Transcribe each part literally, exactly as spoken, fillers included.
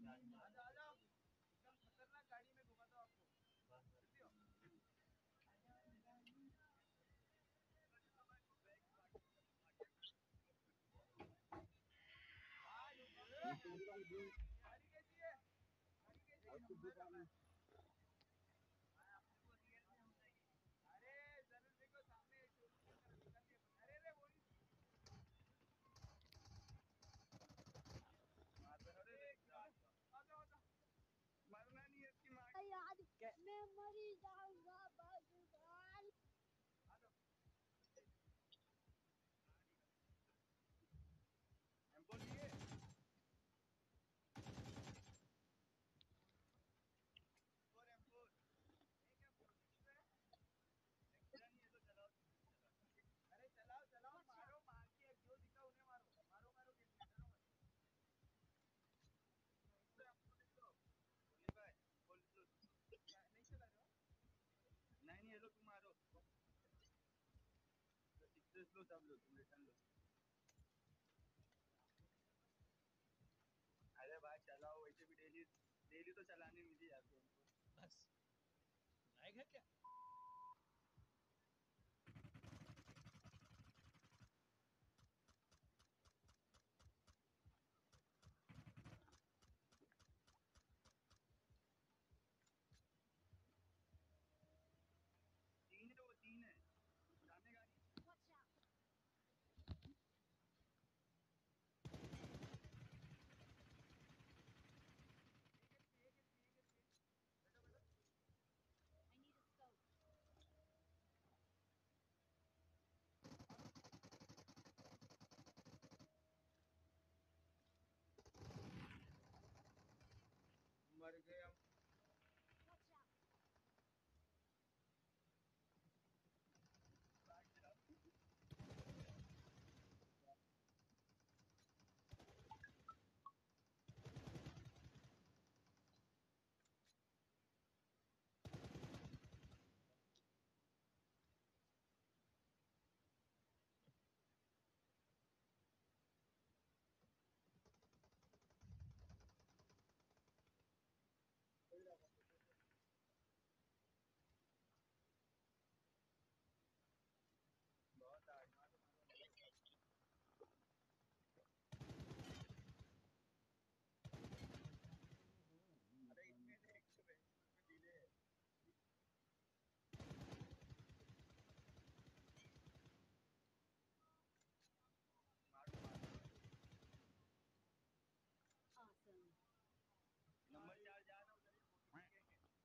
आजा आजा एकदम खतरनाक गाड़ी में घुमाता हूँ आपको। गाड़ी कैसी है? गाड़ी कैसी है? अरे जरूर देखो सामने शोरूम की तरफ दिखाती है। अरे अरे वो मरना नहीं है इसकी माँ यार मैं मरी जाऊंगा भगवान। बोलिए अरे चलाओ चलाओ मारो मार के जो दिखा उन्हें मारो मारो मारो के लिए डरो मत। भाई बोल लो नहीं चला रहे हो? नहीं नहीं ये लो तुम मारो सिक्सेस लो सब लो तुम रिटर्न लो। अरे भाई चलाओ वैसे भी डेली डेली तो चलाने मिल ही जाते हैं बस लायक है क्या? तीन है वो तीन है सामने गाड़ी मर गए हम। बहुत आग मारो अरे इतने देख तो उसमें डिले है। मारो मारो नंबर चार जा रहा उधर ही photo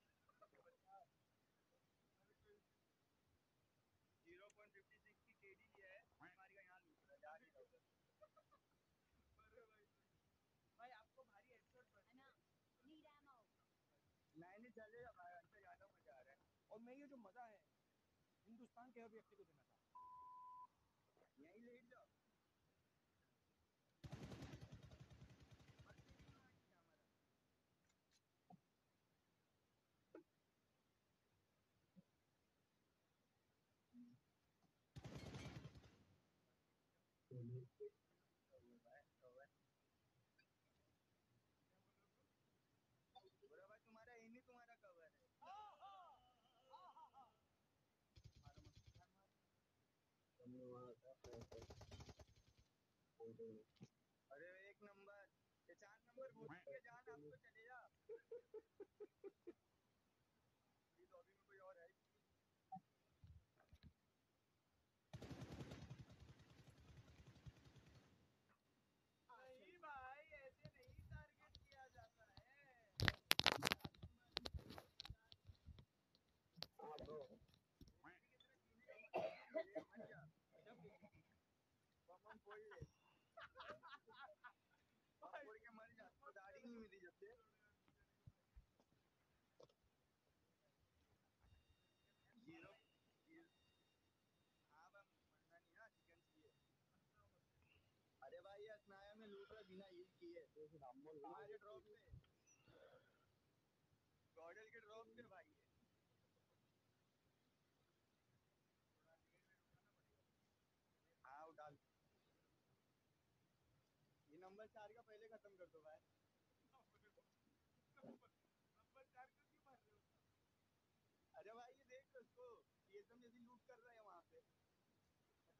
zero point fifty six की केडी लिया है हमारी का यहाँ लूट रहा है जा नहीं रहा उधर। अरे भाई भाई आपको भारी हेडशॉट पड़ रहा है नहीं नहीं चलेगा भाई हमसे ज्यादा मजा आ रहा है। और मैं ये जो मजा है हिंदुस्तान के हर व्यक्ति को देना चाहता हूँ। यहीं लेट जाओ बोला भाई तुम्हारा एम ही तुम्हारा कवर है। अरे एक नंबर ये चार नंबर बोल के जान आपको चलेगा। ये लॉबी में कोई और है नहीं भाई ऐसे नहीं टारगेट किया जाता है। हाँ ब्रो हम फोड़ ले फोड़ के मर जा तो दाढ़ी नहीं मिली जब से जीरो हाँ बस मरना नहीं हाँ चिकन चाहिए। अरे भाई ये असनाया में लूट रहा बिना हील किए हमारे ड्रॉप पे गॉडल के ड्रॉप पे भाई है। हाँ वो डाल ये नंबर चार का पहले खत्म कर दो भाई।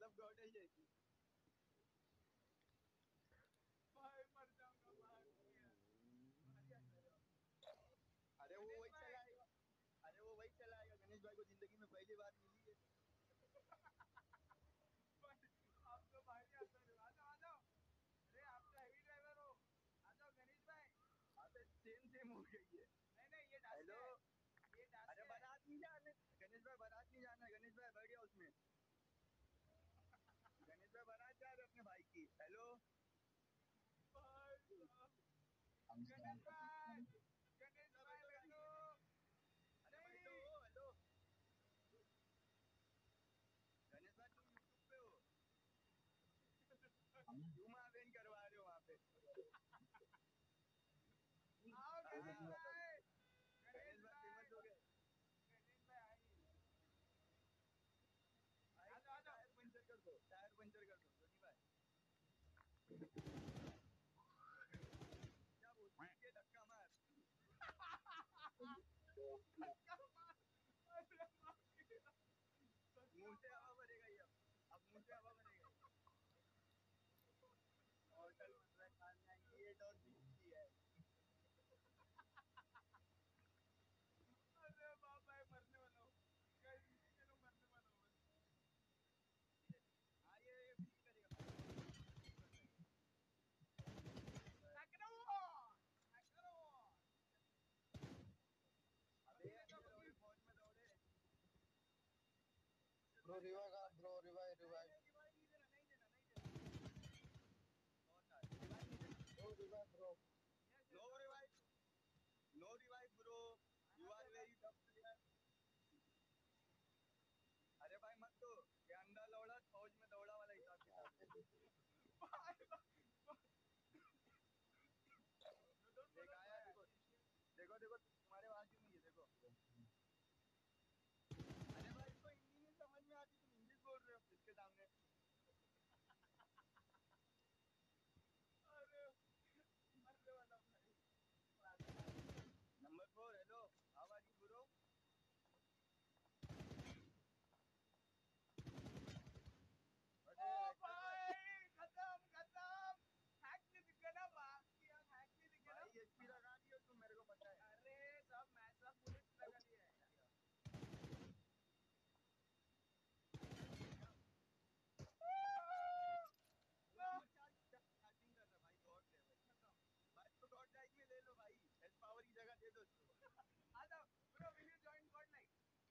मतलब गॉड है ये भाई मर जाऊंगा भाई भारी अंदर है। अरे वो गणेश वही भाई। चलाएगा अरे वो वही चलाएगा गणेश भाई को जिंदगी में पहली बार मिली है। भाई आप तो भारी अंदर हो, आ जाओ आ जाओ। अरे आप तो हैवी ड्राइवर हो, आ जाओ गणेश भाई। अबे सेम सेम हो गई है। नहीं नहीं ये टास्क हेलो है, ये टास्क अरे है। बारात नहीं जाना गणेश भाई बारात नहीं जाना है गणेश भाई बैठ गया उसमें गणेश भाई बारात जा रहे अपने भाई की। हेलो भाई साहब। गणेश भाई, गणेश भाई बैठो बैठो। गाड़ी अरे बैठो नहीं हेलो गणेश भाई तुम यूट्यूब पे हो क्यों मावेन करवा रहे हो वहाँ पे। आओ गणेश हाँ भाई। गणेश गणेश भाई भाई, फेमस हो गए। गणेश भाई आई। भाई आ जाओ आ इसके जाओ। टायर पंचर कर दो टायर पंचर कर दो जोनी भाई क्या बोलते हैं ये धक्का मार धक्का मार। अरे मार दिया। धक्का मुंह से मार। हवा भरेगा ये अब अब मुंह से हवा भरेगा ये होटल मतलब खाना एट और बीस की है। अरे बाप भाई मरने वाला हूँ। गाइस नीचे लोग मरने वाला हूँ बस। हाँ ये ये फ्लिप करेगा भाई हैकर हैकर। अबे बग्गी तो अंदर बग्गी। दौड़े फौज में दौड़े ब्रो रिवाइव का ब्रो रिवाइव नहीं रिवाइव नहीं रिवाइव नहीं देना नहीं देना नहीं देना बहुत है रिवाइव नहीं देना bro revive bro yes no yes don't worry revive bro. No revive bro you आना आर देगा। Very tough player. अरे भाई मत दो ये अंधा लौड़ा फौज में दौड़ा वाला हिसाब किताब है। डोंट देख बोलो आया भाई देखो अच्छी अच्छी। देखो देखो तुम्हारे बाजू में ये देखो। अरे भाई इसको हिंदी नहीं समझ में आती तुम इंग्लिश बोल रहे हो इसके सामने। अरे मरने वाला भाई। Number four hello how are you bro ओ अरे हैकर भाई भाई खत्म खत्म। हैक नहीं दिख गया ना बाकी यार, हैक नहीं दिख गया ना। भाई एचपी लगा दियो तुम मेरे को पता है। अरे सब मैं सब पुलिस लगा दिया है। वो नंबर चार चार्जिंग कर रहा भाई गॉड लेवल खत्म। भाई तो गॉड लाइक में ले लो भाई एस पावर की जगह दे दो उसको। आ जाओ bro, will you join god like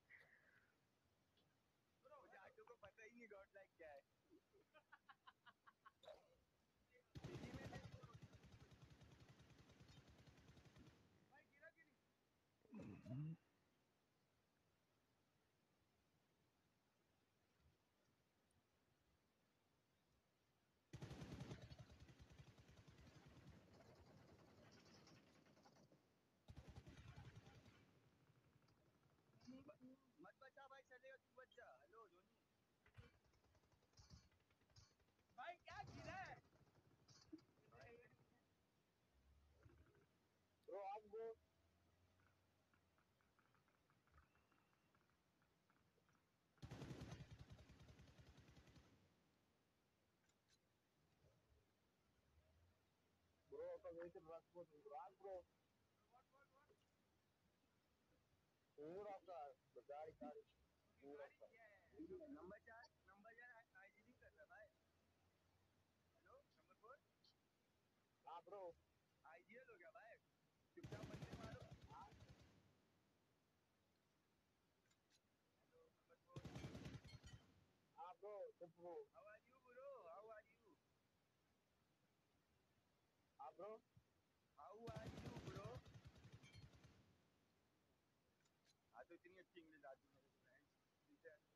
bro. वो हेलो जाटू को पता ही नहीं गॉड लाइक क्या है फ्री में ले लो। भाई गिरा कि नहीं। मत बचा भाई चलेगा तू बच जा हेलो जोनी भाई क्या गिरा है। ब्रो आप ब्रो ब्रो का वेहिकल रख ब्रो रात ब्रो व्हाट व्हाट व्हाट। पूरा आपका गाड़ी गाड़ी ओके पूरा गाड़ी आपका ये नंबर फोर। नंबर चार नंबर चार आईजीलिंग कर रहा है भाई। हेलो नंबर फोर हाँ ब्रो आईजीएल हो गया भाई चुपचाप बंदे मारो। हेलो नंबर फोर हाँ ब्रो तो bro how are you bro how are you हाँ bro how are you bro हाँ तो इतनी अच्छी इंग्लिश आती मेरे को फ्रेंड्स ठीक है।